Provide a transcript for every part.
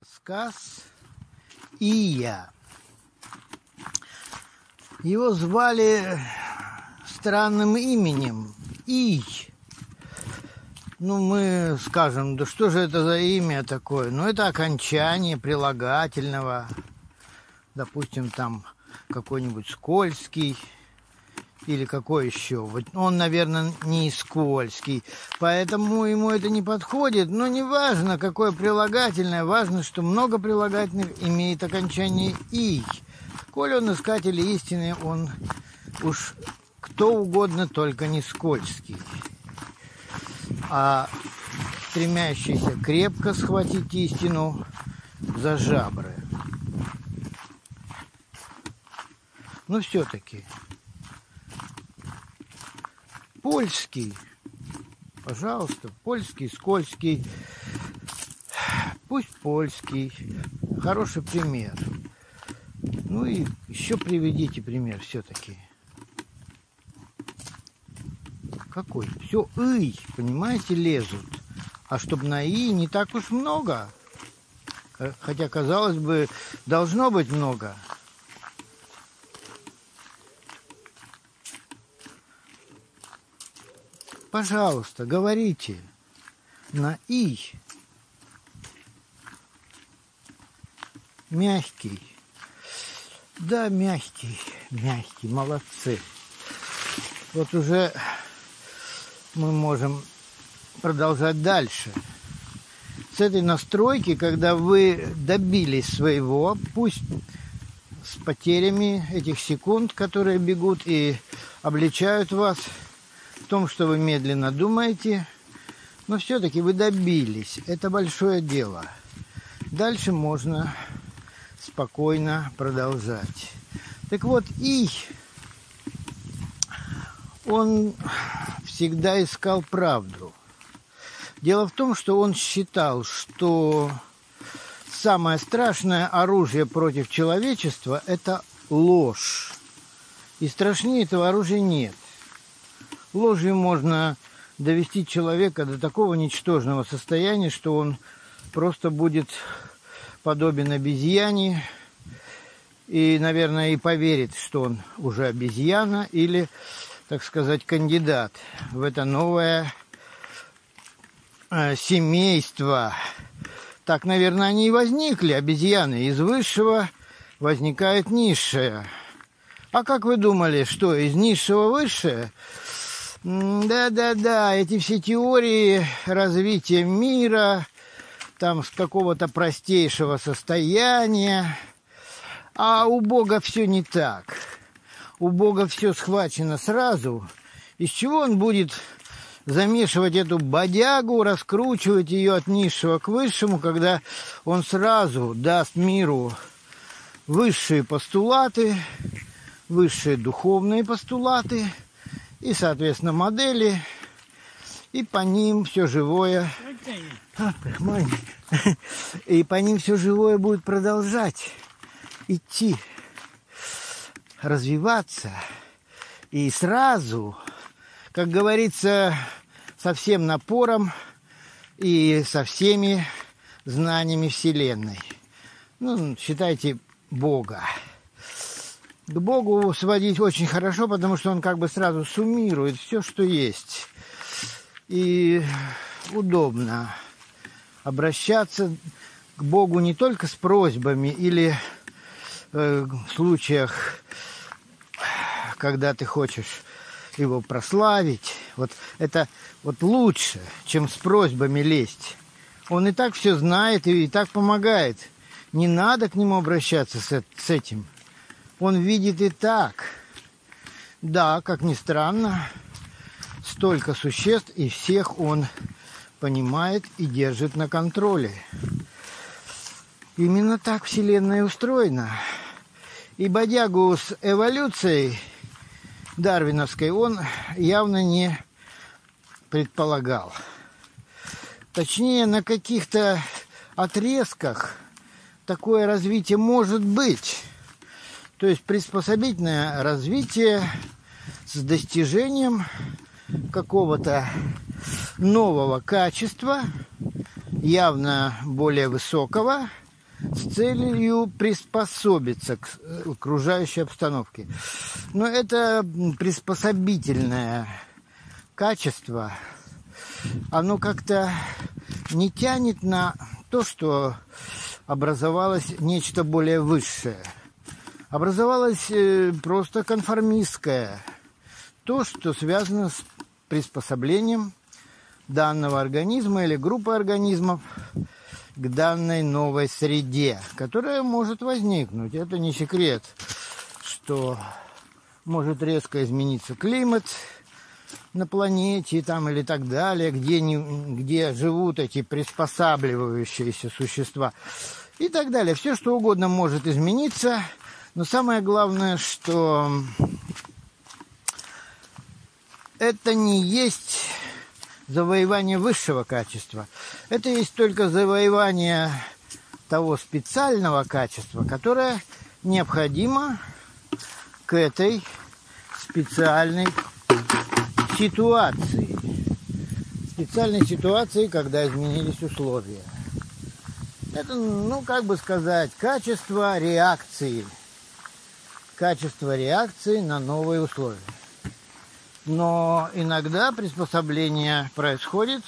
Сказ Ия. Его звали странным именем Ий. Мы скажем, да что же это за имя такое? Это окончание прилагательного. Допустим, там какой-нибудь Скользкий или какой еще. Он, наверное, не скользкий, поэтому ему это не подходит. Но не важно, какое прилагательное, важно, что много прилагательных имеет окончание «ий». Коль он искатель истины, он уж кто угодно, только не скользкий, а стремящийся крепко схватить истину за жабры. Но все-таки польский, пожалуйста, польский, скользкий, пусть польский, хороший пример. И еще приведите пример все-таки. Какой? Все «ый», понимаете, лезут. А чтобы на «и» не так уж много. Хотя, казалось бы, должно быть много. Пожалуйста, говорите на «и». Мягкий. Да, мягкий, молодцы. Уже мы можем продолжать дальше. С этой настройки, когда вы добились своего, пусть с потерями этих секунд, которые бегут и обличают вас в том, что вы медленно думаете, но все-таки вы добились. Это большое дело. Дальше можно спокойно продолжать. Так вот, «ий», он всегда искал правду. Дело в том, что он считал, что самое страшное оружие против человечества – это ложь. И страшнее этого оружия нет. Ложью можно довести человека до такого ничтожного состояния, что он просто будет подобен обезьяне и, наверное, и поверит, что он уже обезьяна или, так сказать, кандидат в это новое семейство. Так, наверное, они и возникли, обезьяны. Из высшего возникает низшее. А как вы думали, что из низшего высшее? Да, эти все теории развития мира, там с какого-то простейшего состояния. А у Бога все не так. У Бога все схвачено сразу. Из чего он будет замешивать эту бодягу, раскручивать ее от низшего к высшему, когда он сразу даст миру высшие постулаты, высшие духовные постулаты и, соответственно, модели, и по ним все живое... И по ним все живое будет продолжать идти, развиваться. И сразу, как говорится, со всем напором и со всеми знаниями Вселенной. Считайте Бога. К Богу сводить очень хорошо, потому что он как бы сразу суммирует все, что есть. И удобно обращаться к Богу не только с просьбами или в случаях, когда ты хочешь его прославить. Это лучше, чем с просьбами лезть. Он и так все знает и так помогает. Не надо к нему обращаться с этим. Он видит и так. Да, как ни странно, столько существ, и всех он понимает и держит на контроле. Именно так Вселенная устроена. И бодягу с эволюцией дарвиновской он явно не предполагал. Точнее, на каких-то отрезках такое развитие может быть. То есть приспособительное развитие с достижением какого-то нового качества, явно более высокого, с целью приспособиться к окружающей обстановке. Но это приспособительное качество, оно как-то не тянет на то, что образовалось нечто более высшее. Образовалось просто конформистское, то, что связано с приспособлением данного организма или группы организмов к данной новой среде, которая может возникнуть. Это не секрет, что может резко измениться климат на планете там, или так далее, где живут эти приспосабливающиеся существа и так далее. Все, что угодно может измениться, но самое главное, что это не есть завоевание высшего качества. Это есть только завоевание того специального качества, которое необходимо к этой специальной ситуации. Специальной ситуации, когда изменились условия. Это, как бы сказать, качество реакции. Качество реакции на новые условия. Но иногда приспособление происходит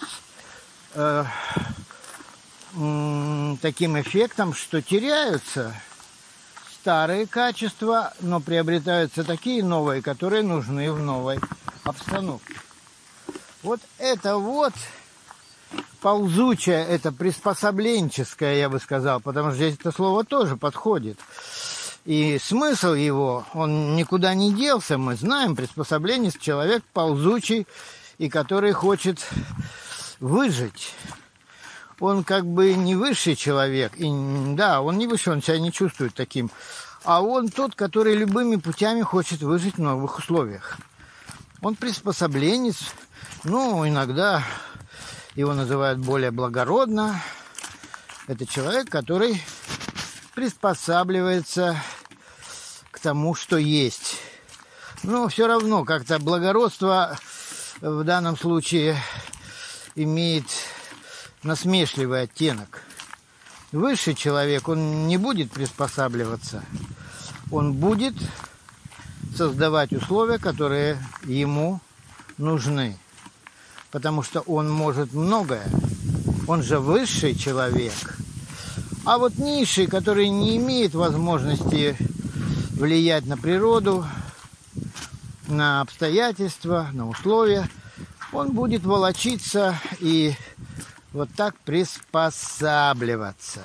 таким эффектом, что теряются старые качества, но приобретаются такие новые, которые нужны в новой обстановке. Вот это вот ползучее, это приспособленческое, я бы сказал, потому что здесь это слово тоже подходит. И смысл его, он никуда не делся, мы знаем, приспособленец, человек ползучий, и который хочет выжить. Он как бы не высший человек, и да, он не высший, он себя не чувствует таким, а он тот, который любыми путями хочет выжить в новых условиях. Он приспособленец, иногда его называют более благородно. Это человек, который приспосабливается к тому, что есть. Но все равно как-то благородство в данном случае имеет насмешливый оттенок. Высший человек, он не будет приспосабливаться. Он будет создавать условия, которые ему нужны. Потому что он может многое. Он же высший человек. А вот низший, который не имеет возможности влиять на природу, на обстоятельства, на условия, он будет волочиться и вот так приспосабливаться.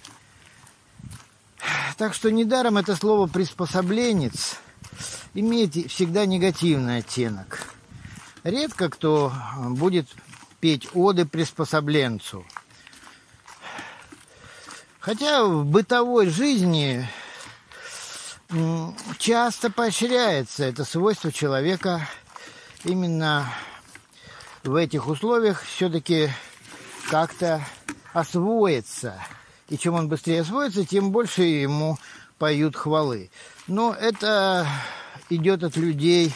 Так что недаром это слово «приспособленец» имеет всегда негативный оттенок. Редко кто будет петь оды приспособленцу. Хотя в бытовой жизни часто поощряется это свойство человека именно в этих условиях все-таки как-то освоиться. И чем он быстрее освоится, тем больше ему поют хвалы. Но это идет от людей,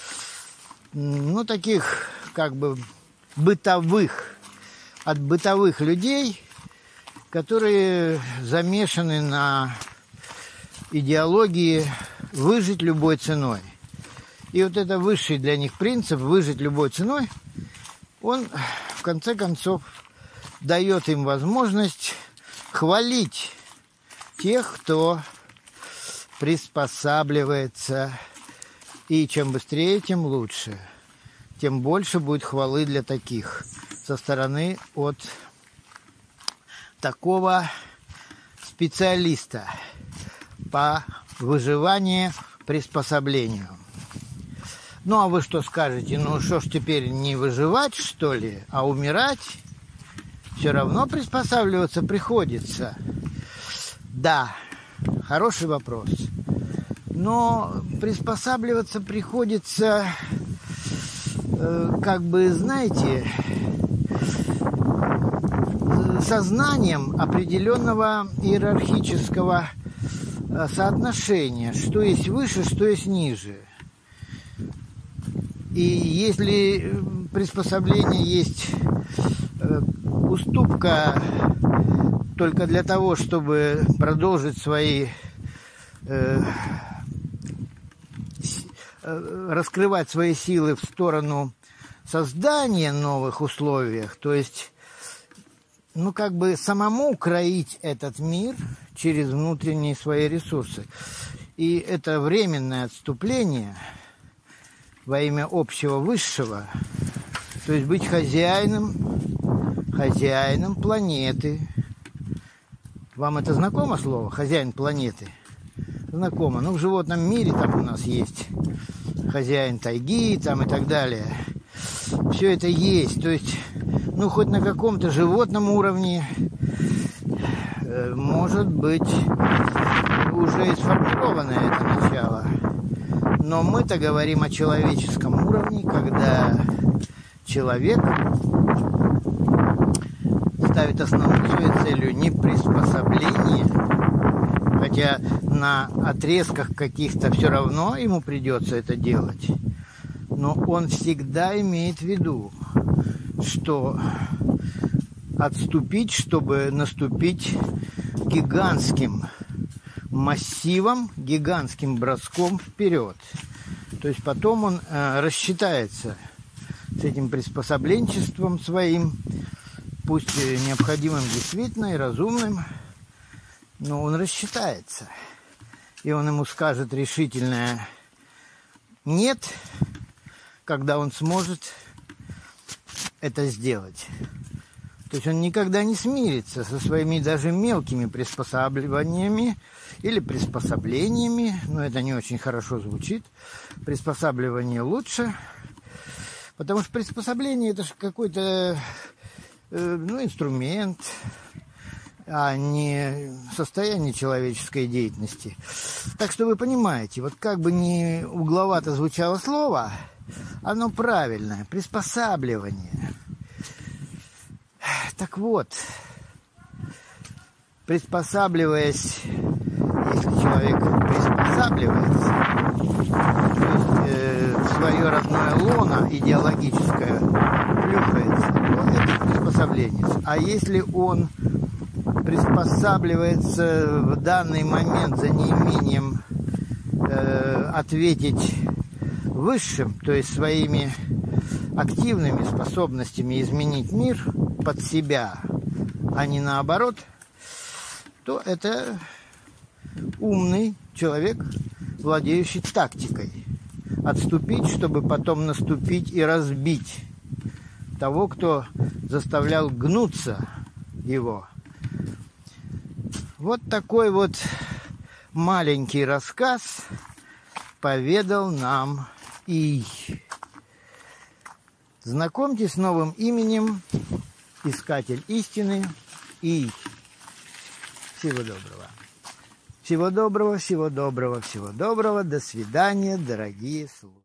таких как бы бытовых, от бытовых людей, которые замешаны на идеологии выжить любой ценой. И вот это высший для них принцип выжить любой ценой, он в конце концов дает им возможность хвалить тех, кто приспосабливается. И чем быстрее, тем лучше. Тем больше будет хвалы для таких со стороны от такого специалиста по выживанию, приспособлению. А вы что скажете? Что ж теперь не выживать, что ли, а умирать? Все равно приспосабливаться приходится. Да, хороший вопрос. Но приспосабливаться приходится, знаете, сознанием определенного иерархического соотношения, что есть выше, что есть ниже. И если приспособление есть уступка только для того, чтобы продолжить свои раскрывать свои силы в сторону создания новых условий, то есть, ну, как бы самому кроить этот мир через внутренние свои ресурсы. И это временное отступление во имя общего высшего, то есть быть хозяином планеты. Вам это знакомо слово «хозяин планеты»? Знакомо. Ну, в животном мире там у нас есть хозяин тайги там и так далее. Все это есть. То есть, ну, хоть на каком-то животном уровне, может быть, уже и сформировано это начало. Но мы-то говорим о человеческом уровне, когда человек ставит основной своей целью не приспособление, хотя на отрезках каких-то все равно ему придется это делать. Но он всегда имеет в виду, что отступить, чтобы наступить гигантским массивом, гигантским броском вперед. То есть потом он рассчитается с этим приспособленчеством своим, пусть необходимым действительно и разумным, но он рассчитается. И он ему скажет решительное «нет», когда он сможет это сделать. То есть он никогда не смирится со своими даже мелкими приспосабливаниями или приспособлениями, но это не очень хорошо звучит. Приспосабливание лучше, потому что приспособление это же какой-то инструмент, а не состояние человеческой деятельности. Так что вы понимаете, вот как бы ни угловато звучало слово, оно правильное, приспосабливание. Так вот, приспосабливаясь, если человек приспосабливается, то есть в свое родное лоно идеологическое плюхается, то это приспособление. А если он приспосабливается в данный момент за неимением ответить высшим, то есть своими активными способностями изменить мир под себя, а не наоборот, то это умный человек, владеющий тактикой. Отступить, чтобы потом наступить и разбить того, кто заставлял гнуться его. Вот такой вот маленький рассказ поведал нам Ий. Знакомьтесь с новым именем, искатель истины Ий. Всего доброго. Всего доброго, всего доброго, всего доброго. До свидания, дорогие слушатели.